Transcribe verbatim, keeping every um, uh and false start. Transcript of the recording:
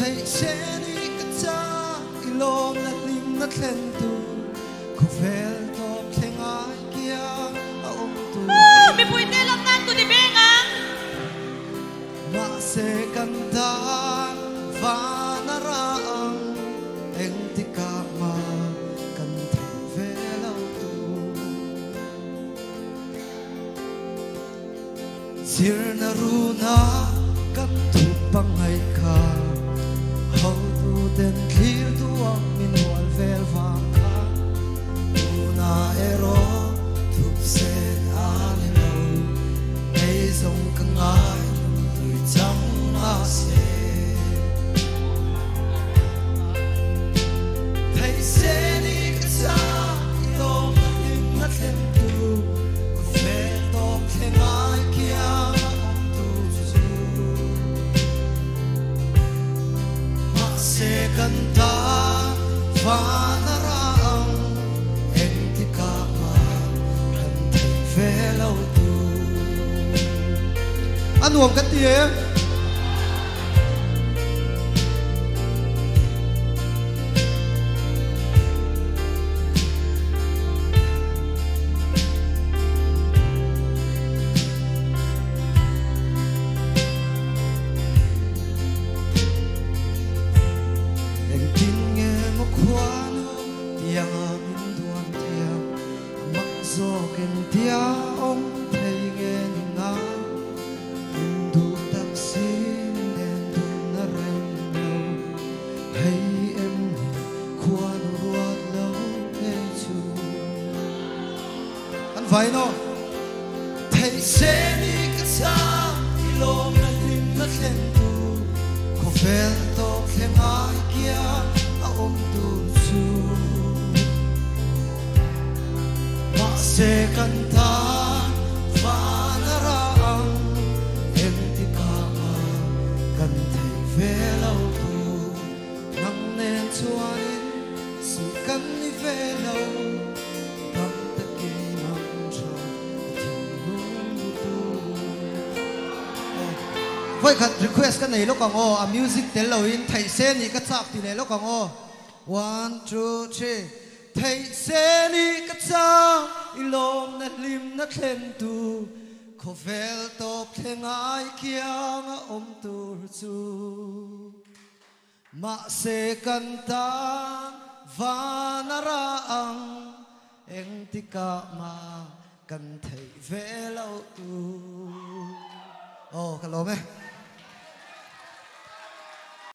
thấy sẽ đi cả cha ilom na lim na thlen tu ko vel top theng ai kia a om tu mi pui te lam nan tu di benga ma se kan ta va na ra ang eng ti ka ma kan thei vel au tu sir na ru na kan tu pang ai ka how tu den clear tu ang min wal vel va ka tu na ero thup se ani lo ei zong ka ngai tu chang a se thei se ni ka sa lo na lim na thlen tu ko fe to thlen ai kia om tu su se kan ta va na ra ang eng ti ka ma kan thei ve lo tu anuam ka ti e tia ông thấy nghe nga du tak xin đen du na ren lâu hay em khoa nó ruột lâu hay chu anh vậy nó thấy sẽ đi cái xa thì lom na lim na thlen tu có vel to thêm ai kia a om tu chu se kan ta va na ra ang em ti ka ma kan thei ve lo tu nang nen chuanin si kan ni ve lo tam ta ki mang cha thi mu tu voi khat request kan nei lo ka ngo a music tel lo in thei se ni ka chak ti nei lo ka ngo one two three thei se ni ka cha ilom na lim na thlen tu ko vel top theng ai kia nga om tur chu ma se kan ta va na ra ang eng ti ka ma kan thei ve lo tu oh ka lo me